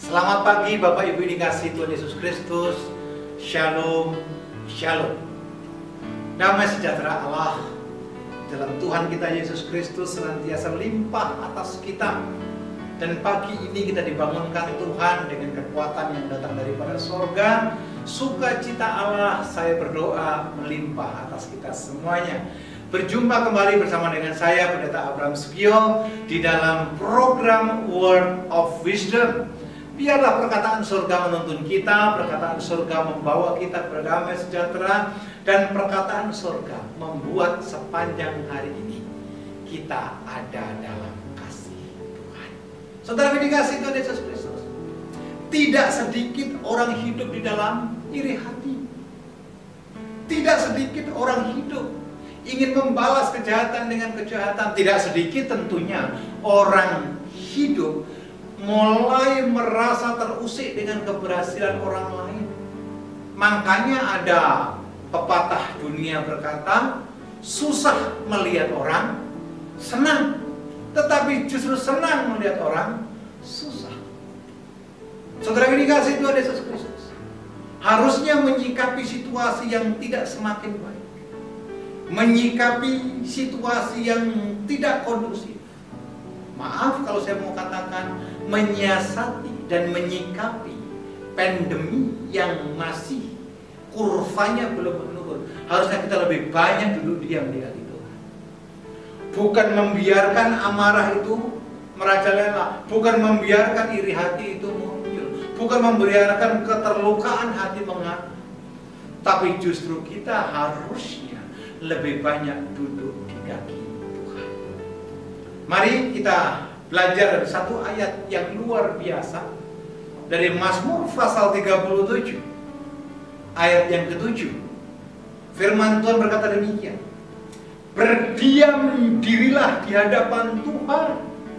Selamat pagi Bapak Ibu dikasihi Tuhan Yesus Kristus. Shalom, shalom. Damai sejahtera Allah dalam Tuhan kita Yesus Kristus senantiasa limpah atas kita. Dan pagi ini kita dibangunkan Tuhan dengan kekuatan yang datang daripada sorga. Sukacita Allah, saya berdoa, melimpah atas kita semuanya. Berjumpa kembali bersama dengan saya Pendeta Abraham Sugio di dalam program Word of Wisdom. Biarlah perkataan surga menuntun kita, perkataan surga membawa kita kepada damai sejahtera, dan perkataan surga membuat sepanjang hari ini kita ada dalam kasih Tuhan. Saudara dikasihi Tuhan Yesus Kristus, tidak sedikit orang hidup di dalam iri hati. Tidak sedikit orang hidup ingin membalas kejahatan dengan kejahatan. Tidak sedikit tentunya orang hidup mulai merasa terusik dengan keberhasilan orang lain. Makanya ada pepatah dunia berkata, susah melihat orang senang, tetapi justru senang melihat orang susah. Saudara yang dikasihi Tuhan Yesus Kristus, harusnya menyikapi situasi yang tidak semakin baik, menyikapi situasi yang tidak kondusif. Maaf kalau saya mau katakan, menyiasati dan menyikapi pandemi yang masih kurvanya belum menurun. Harusnya kita lebih banyak dulu diam di hati Tuhan. Bukan membiarkan amarah itu merajalela, bukan membiarkan iri hati itu muncul, bukan membiarkan keterlukaan hati menganga. Tapi justru kita harusnya lebih banyak duduk di kaki Tuhan. Mari kita belajar satu ayat yang luar biasa dari Mazmur pasal 37 ayat yang ke-7. Firman Tuhan berkata demikian, berdiam dirilah di hadapan Tuhan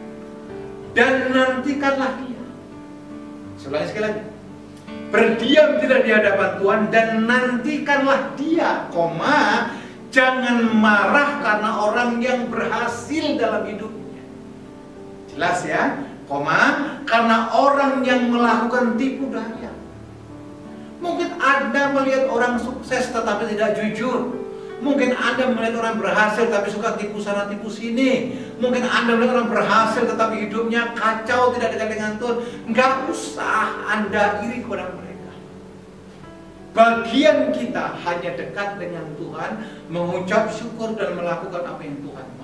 dan nantikanlah Dia. Sekali lagi, berdiam dirilah di hadapan Tuhan dan nantikanlah Dia, jangan marah karena orang yang berhasil dalam hidupnya. Jelas ya, karena orang yang melakukan tipu daya. Mungkin Anda melihat orang sukses tetapi tidak jujur. Mungkin Anda melihat orang berhasil tapi suka tipu sana tipu sini. Mungkin Anda melihat orang berhasil tetapi hidupnya kacau, tidak dekat dengan Tuhan. Nggak usah Anda iri kepada mereka. Bagian kita hanya dekat dengan Tuhan, mengucap syukur dan melakukan apa yang Tuhan mau.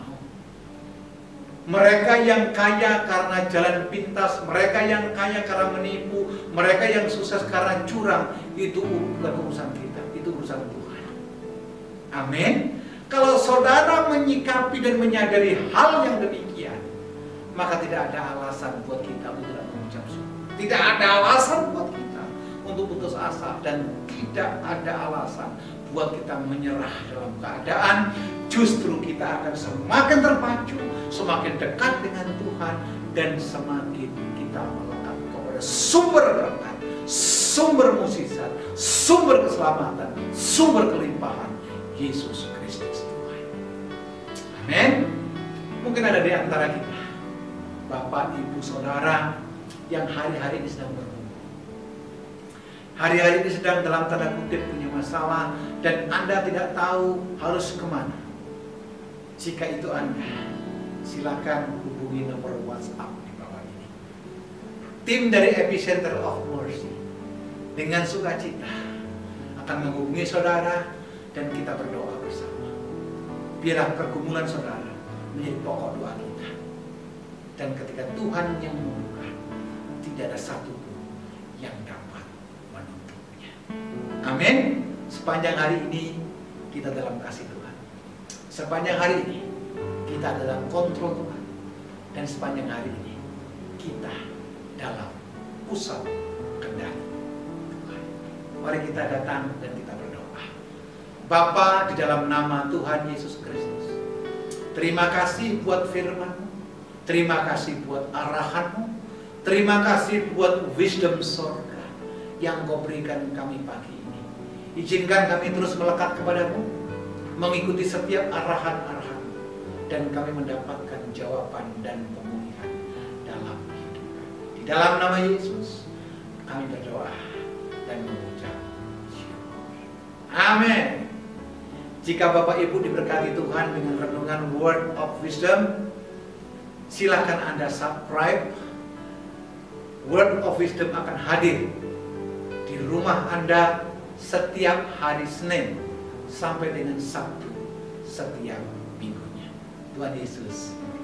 Mereka yang kaya karena jalan pintas, mereka yang kaya karena menipu, mereka yang sukses karena curang, itu bukan urusan kita, itu urusan Tuhan. Amin. Kalau saudara menyikapi dan menyadari hal yang demikian, maka tidak ada alasan buat kita untuk tidak mengucap syukur. Tidak ada alasan buat kita untuk putus asa, dan tidak ada alasan buat kita menyerah dalam keadaan. Justru kita akan semakin terpacu, semakin dekat dengan Tuhan, dan semakin kita melekat kepada sumber berkat, sumber mukjizat, sumber keselamatan, sumber kelimpahan, Yesus Kristus Tuhan. Amin. Mungkin ada di antara kita, Bapak, Ibu, Saudara, yang hari-hari ini sedang bergumul. Hari-hari ini sedang dalam tanda kutip punya masalah, dan Anda tidak tahu harus kemana. Jika itu Anda, silakan hubungi nomor WhatsApp di bawah ini. Tim dari Epicenter of Mercy dengan sukacita akan menghubungi saudara dan kita berdoa bersama. Biarlah pergumulan saudara menjadi pokok doa kita. Dan ketika Tuhan yang membuka, tidak ada satu pun yang dapat menutupnya. Amin. Sepanjang hari ini kita dalam kasih Tuhan. Sepanjang hari ini kita dalam kontrol Tuhan. Dan sepanjang hari ini kita dalam pusat kendali Tuhan. Mari kita datang dan kita berdoa. Bapa, di dalam nama Tuhan Yesus Kristus, terima kasih buat firman-Mu, terima kasih buat arahan-Mu, terima kasih buat wisdom surga yang Kau berikan kami pagi ini. Izinkan kami terus melekat kepada-Mu, mengikuti setiap arahan-arahan, dan kami mendapatkan jawaban dan pemulihan dalam hidup. Di dalam nama Yesus, Kami berdoa dan mengucap syukur. Amin. Jika Bapak Ibu diberkati Tuhan dengan renungan Word of Wisdom, silahkan Anda subscribe. Word of Wisdom akan hadir di rumah Anda setiap hari Senin sampai dengan Sabtu setiap minggunya. Tuhan Yesus